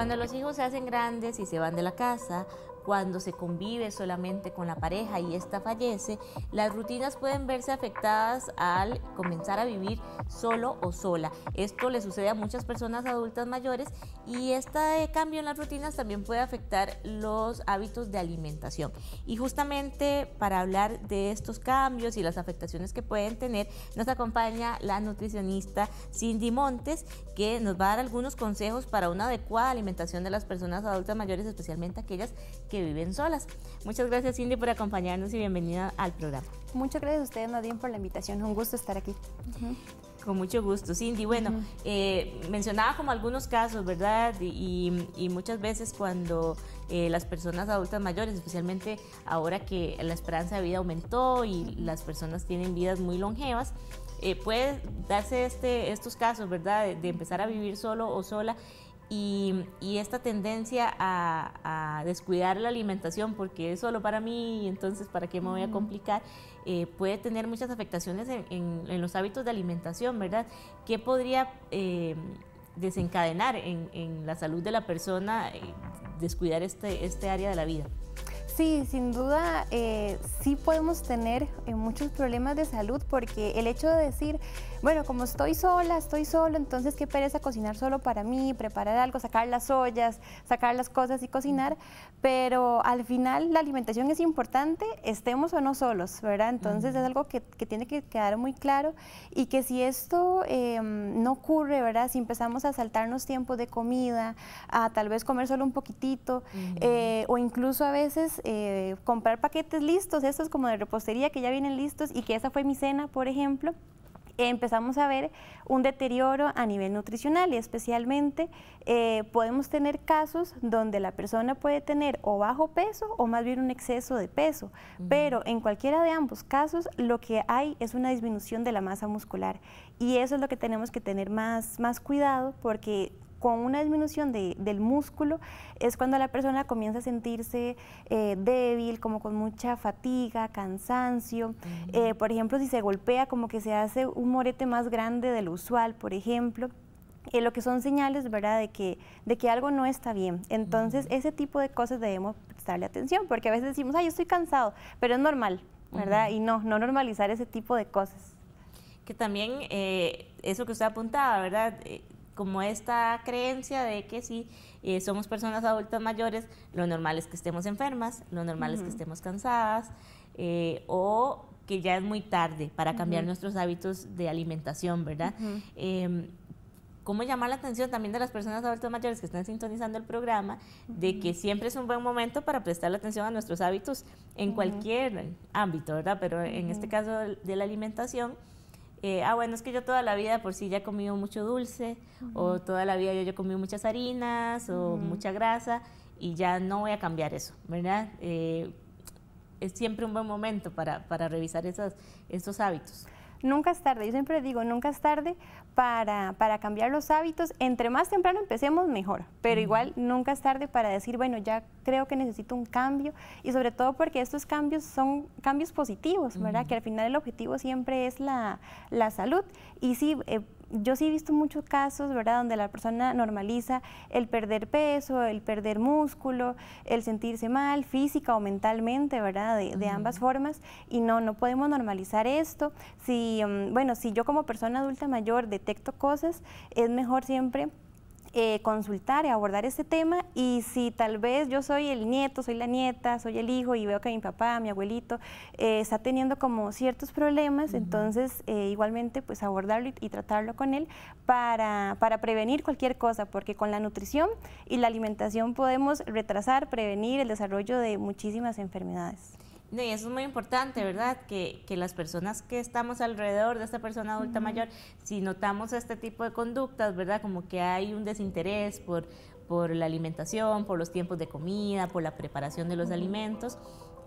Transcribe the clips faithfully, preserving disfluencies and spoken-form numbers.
Cuando los hijos se hacen grandes y se van de la casa, cuando se convive solamente con la pareja y ésta fallece, las rutinas pueden verse afectadas al comenzar a vivir solo o sola. Esto le sucede a muchas personas adultas mayores y este cambio en las rutinas también puede afectar los hábitos de alimentación. Y justamente para hablar de estos cambios y las afectaciones que pueden tener, nos acompaña la nutricionista Cindy Montes, que nos va a dar algunos consejos para una adecuada alimentación de las personas adultas mayores, especialmente aquellas que viven solas. Muchas gracias, Cindy, por acompañarnos y bienvenida al programa. Muchas gracias a ustedes, Nadine, por la invitación. Un gusto estar aquí. Uh-huh. Con mucho gusto, Cindy. Bueno, uh-huh. eh, mencionaba como algunos casos, ¿verdad? Y, y muchas veces cuando eh, las personas adultas mayores, especialmente ahora que la esperanza de vida aumentó y las personas tienen vidas muy longevas, eh, puede darse este, estos casos, ¿verdad? De, de empezar a vivir solo o sola. Y, y esta tendencia a, a descuidar la alimentación porque es solo para mí y entonces para qué me voy a complicar, eh, puede tener muchas afectaciones en, en, en los hábitos de alimentación, ¿verdad? ¿Qué podría eh, desencadenar en, en la salud de la persona eh, descuidar este, este área de la vida? Sí, sin duda, eh, sí podemos tener eh, muchos problemas de salud porque el hecho de decir, bueno, como estoy sola, estoy solo, entonces qué pereza cocinar solo para mí, preparar algo, sacar las ollas, sacar las cosas y cocinar, pero al final la alimentación es importante, estemos o no solos, ¿verdad? Entonces uh-huh. es algo que, que tiene que quedar muy claro y que si esto eh, no ocurre, ¿verdad? Si empezamos a saltarnos tiempos de comida, a tal vez comer solo un poquitito, uh-huh. eh, o incluso a veces Eh, comprar paquetes listos, estos como de repostería que ya vienen listos y que esa fue mi cena, por ejemplo, eh, empezamos a ver un deterioro a nivel nutricional y especialmente eh, podemos tener casos donde la persona puede tener o bajo peso o más bien un exceso de peso, uh-huh. pero en cualquiera de ambos casos lo que hay es una disminución de la masa muscular y eso es lo que tenemos que tener más, más cuidado porque con una disminución de, del músculo es cuando la persona comienza a sentirse eh, débil, como con mucha fatiga, cansancio. Uh-huh. eh, por ejemplo, si se golpea, como que se hace un morete más grande de lo usual, por ejemplo. Eh, lo que son señales, ¿verdad?, de que, de que algo no está bien. Entonces, uh-huh. ese tipo de cosas debemos prestarle atención, porque a veces decimos, ay, yo estoy cansado, pero es normal, ¿verdad? Uh-huh. Y no, no normalizar ese tipo de cosas. Que también, eh, eso que usted apuntaba, ¿verdad?, eh, como esta creencia de que si eh, somos personas adultas mayores, lo normal es que estemos enfermas, lo normal uh-huh. es que estemos cansadas, eh, o que ya es muy tarde para cambiar uh-huh. nuestros hábitos de alimentación, ¿verdad? Uh-huh. eh, ¿Cómo llamar la atención también de las personas adultas mayores que están sintonizando el programa, uh-huh. de que siempre es un buen momento para prestarle atención a nuestros hábitos en uh-huh. cualquier ámbito, ¿verdad? Pero uh-huh. en este caso de la alimentación, Eh, ah, bueno, es que yo toda la vida por sí ya he comido mucho dulce, uh-huh. o toda la vida yo ya he comido muchas harinas, o uh-huh. mucha grasa, y ya no voy a cambiar eso, ¿verdad? Eh, es siempre un buen momento para, para revisar esos, esos hábitos. Nunca es tarde, yo siempre digo, nunca es tarde para, para cambiar los hábitos. Entre más temprano empecemos, mejor, pero uh-huh. igual nunca es tarde para decir, bueno, ya creo que necesito un cambio y sobre todo porque estos cambios son cambios positivos, ¿verdad? Uh-huh. Que al final el objetivo siempre es la, la salud y sí, eh, yo sí he visto muchos casos, ¿verdad?, donde la persona normaliza el perder peso, el perder músculo, el sentirse mal, física o mentalmente, ¿verdad?, de, de ambas formas, y no, no podemos normalizar esto. Si, um, bueno, si yo como persona adulta mayor detecto cosas, es mejor siempre Eh, consultar y abordar este tema y si tal vez yo soy el nieto, soy la nieta, soy el hijo y veo que mi papá, mi abuelito eh, está teniendo como ciertos problemas, uh-huh. entonces eh, igualmente pues abordarlo y, y tratarlo con él para, para prevenir cualquier cosa, porque con la nutrición y la alimentación podemos retrasar, prevenir el desarrollo de muchísimas enfermedades. No, y eso es muy importante, ¿verdad? Que, que las personas que estamos alrededor de esta persona adulta uh-huh. mayor, si notamos este tipo de conductas, ¿verdad? Como que hay un desinterés por, por la alimentación, por los tiempos de comida, por la preparación de los uh-huh. alimentos,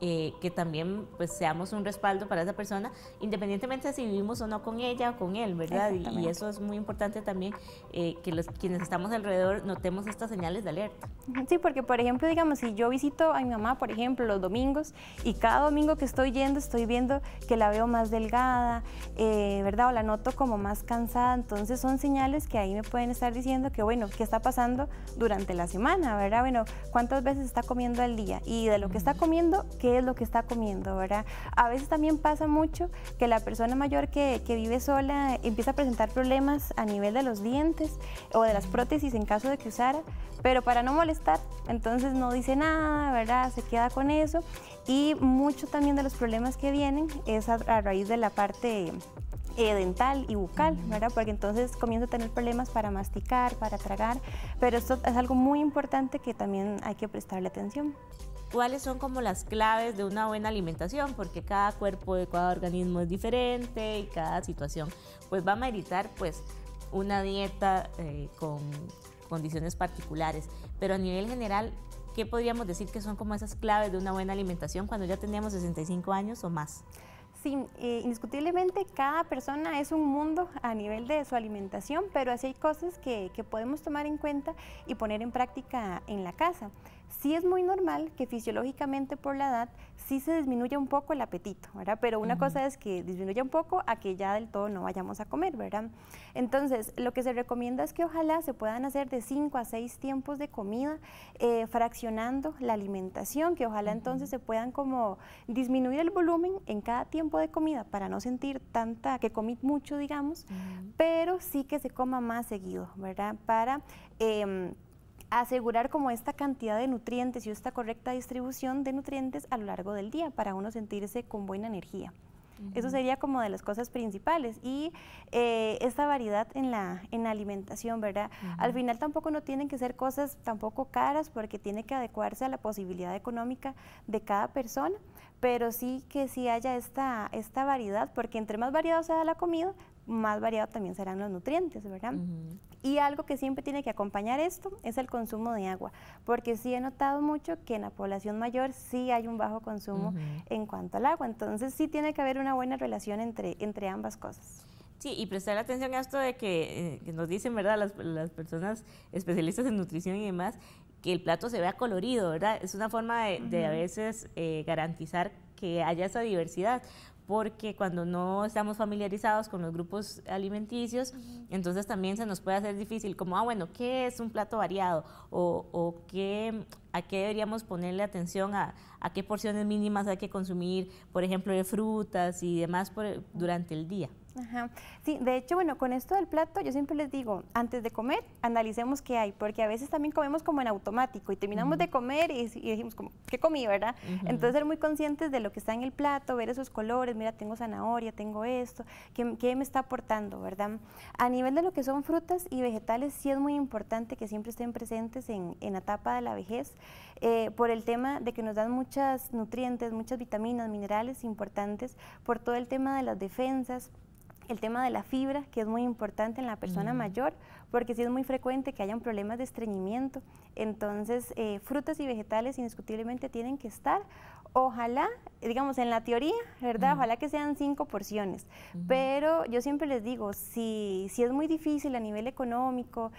eh, que también pues seamos un respaldo para esa persona, independientemente de si vivimos o no con ella o con él, ¿verdad? Y, y eso es muy importante también, eh, que los, quienes estamos alrededor notemos estas señales de alerta. Sí, porque por ejemplo, digamos, si yo visito a mi mamá, por ejemplo, los domingos, y cada domingo que estoy yendo, estoy viendo que la veo más delgada, eh, ¿verdad? O la noto como más cansada, entonces son señales que ahí me pueden estar diciendo que, bueno, ¿qué está pasando durante la semana, ¿verdad? Bueno, ¿cuántas veces está comiendo al día? Y de lo que está comiendo, ¿qué es lo que está comiendo, ¿verdad? A veces también pasa mucho que la persona mayor que, que vive sola empieza a presentar problemas a nivel de los dientes o de las prótesis en caso de que usara, pero para no molestar, entonces no dice nada, ¿verdad? Se queda con eso, y mucho también de los problemas que vienen es a, a raíz de la parte eh, dental y bucal, ¿verdad? Porque entonces comienza a tener problemas para masticar, para tragar, pero esto es algo muy importante que también hay que prestarle atención. ¿Cuáles son como las claves de una buena alimentación? Porque cada cuerpo de cada organismo es diferente y cada situación pues va a meritar pues una dieta eh, con condiciones particulares, pero a nivel general, ¿qué podríamos decir que son como esas claves de una buena alimentación cuando ya teníamos sesenta y cinco años o más? Sí, eh, indiscutiblemente cada persona es un mundo a nivel de su alimentación, pero así hay cosas que, que podemos tomar en cuenta y poner en práctica en la casa. Sí es muy normal que fisiológicamente por la edad sí se disminuya un poco el apetito, ¿verdad? Pero una uh-huh. cosa es que disminuya un poco a que ya del todo no vayamos a comer, ¿verdad? Entonces, lo que se recomienda es que ojalá se puedan hacer de cinco a seis tiempos de comida, eh, fraccionando la alimentación, que ojalá uh-huh. entonces se puedan como disminuir el volumen en cada tiempo de comida para no sentir tanta, que comí mucho, digamos, uh-huh. pero sí que se coma más seguido, ¿verdad? Para Eh, asegurar como esta cantidad de nutrientes y esta correcta distribución de nutrientes a lo largo del día para uno sentirse con buena energía. Uh-huh. Eso sería como de las cosas principales, y eh, esta variedad en la, en la alimentación, ¿verdad? Uh-huh. Al final tampoco no tienen que ser cosas tampoco caras, porque tiene que adecuarse a la posibilidad económica de cada persona, pero sí que sí haya esta, esta variedad, porque entre más variado sea la comida, más variado también serán los nutrientes, ¿verdad? Uh-huh. Y algo que siempre tiene que acompañar esto es el consumo de agua, porque sí he notado mucho que en la población mayor sí hay un bajo consumo uh-huh. en cuanto al agua, entonces sí tiene que haber una buena relación entre, entre ambas cosas. Sí, y prestar atención a esto de que, eh, que nos dicen, ¿verdad?, las, las personas especialistas en nutrición y demás, que el plato se vea colorido, ¿verdad? Es una forma de, uh-huh. de a veces eh, garantizar que haya esa diversidad, porque cuando no estamos familiarizados con los grupos alimenticios, uh-huh. entonces también se nos puede hacer difícil, como, ah, bueno, ¿qué es un plato variado? O, o qué, ¿a qué deberíamos ponerle atención? A, ¿A qué porciones mínimas hay que consumir, por ejemplo, de frutas y demás por, durante el día? Ajá. Sí, de hecho, bueno, con esto del plato, yo siempre les digo, antes de comer, analicemos qué hay, porque a veces también comemos como en automático y terminamos uh-huh. de comer y, y decimos como, ¿qué comí, verdad? Uh-huh. Entonces, ser muy conscientes de lo que está en el plato, ver esos colores, mira, tengo zanahoria, tengo esto, ¿qué, qué me está aportando, verdad? A nivel de lo que son frutas y vegetales, sí es muy importante que siempre estén presentes en, en la etapa de la vejez, eh, por el tema de que nos dan muchos nutrientes, muchas vitaminas, minerales importantes, por todo el tema de las defensas, el tema de la fibra, que es muy importante en la persona mm. mayor, porque sí es muy frecuente que hayan problemas de estreñimiento. Entonces, eh, frutas y vegetales indiscutiblemente tienen que estar, ojalá, digamos, en la teoría, ¿verdad? Mm. Ojalá que sean cinco porciones, mm. pero yo siempre les digo, si, si es muy difícil a nivel económico,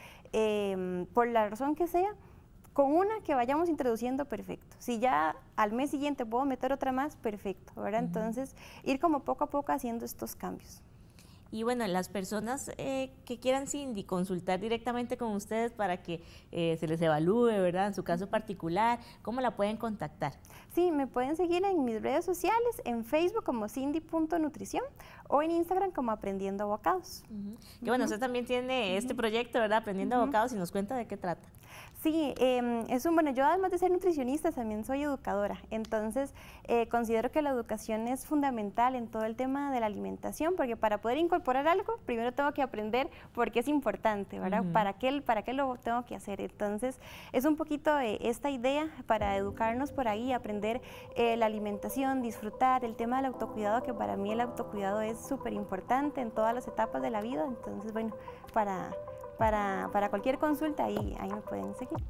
eh, por la razón que sea, con una que vayamos introduciendo, perfecto. Si ya al mes siguiente puedo meter otra más, perfecto, ¿verdad? Mm. Entonces, ir como poco a poco haciendo estos cambios. Y bueno, las personas eh, que quieran, Cindy, consultar directamente con ustedes para que eh, se les evalúe, ¿verdad? En su caso particular, ¿cómo la pueden contactar? Sí, me pueden seguir en mis redes sociales, en Facebook como cindy punto nutrición o en Instagram como Aprendiendo Bocados. Uh-huh. Que bueno, uh-huh. usted también tiene este proyecto, ¿verdad? Aprendiendo uh-huh. Bocados, y nos cuenta de qué trata. Sí, eh, es un, bueno, yo además de ser nutricionista también soy educadora, entonces eh, considero que la educación es fundamental en todo el tema de la alimentación, porque para poder incorporar algo, primero tengo que aprender por qué es importante, ¿verdad? Uh-huh. ¿Para qué, para qué lo tengo que hacer? Entonces, es un poquito eh, esta idea para educarnos por ahí, aprender eh, la alimentación, disfrutar, el tema del autocuidado, que para mí el autocuidado es súper importante en todas las etapas de la vida, entonces, bueno, para... Para, para cualquier consulta, ahí, ahí me pueden seguir.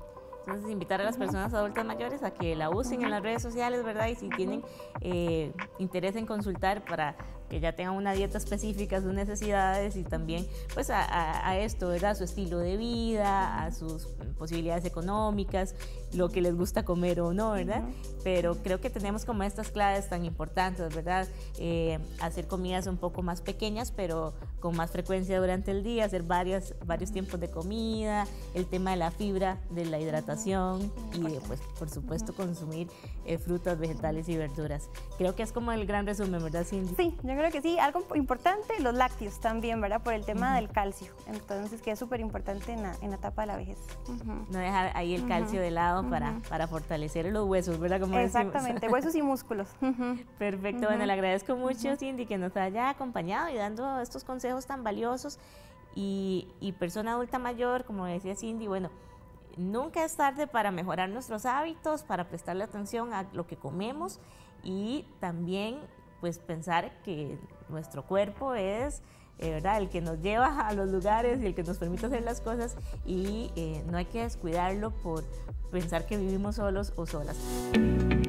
Entonces, invitar a las personas adultas mayores a que la usen en las redes sociales, ¿verdad? Y si tienen eh, interés en consultar para que ya tengan una dieta específica, sus necesidades y también pues a, a, a esto, ¿verdad? A su estilo de vida, a sus posibilidades económicas, lo que les gusta comer o no, ¿verdad? Uh-huh. Pero creo que tenemos como estas claves tan importantes, ¿verdad? Eh, hacer comidas un poco más pequeñas, pero con más frecuencia durante el día, hacer varias, varios tiempos de comida, el tema de la fibra, de la hidratación uh-huh. y pues por supuesto uh-huh. consumir eh, frutas, vegetales y verduras. Creo que es como el gran resumen, ¿verdad, Cindy? Sí, yo creo que sí. Algo importante, los lácteos también, ¿verdad? Por el tema uh-huh. del calcio. Entonces, que es súper importante en la, en la etapa de la vejez. Uh-huh. No dejar ahí el calcio uh-huh. de lado uh-huh. para, para fortalecer los huesos, ¿verdad? Como exactamente, decimos. Huesos y músculos. Uh-huh. Perfecto, uh-huh. bueno, le agradezco mucho, uh-huh. Cindy, que nos haya acompañado y dando estos consejos tan valiosos. Y, y persona adulta mayor, como decía Cindy, bueno, nunca es tarde para mejorar nuestros hábitos, para prestarle atención a lo que comemos y también pues pensar que nuestro cuerpo es eh, ¿verdad? El que nos lleva a los lugares y el que nos permite hacer las cosas y eh, no hay que descuidarlo por pensar que vivimos solos o solas.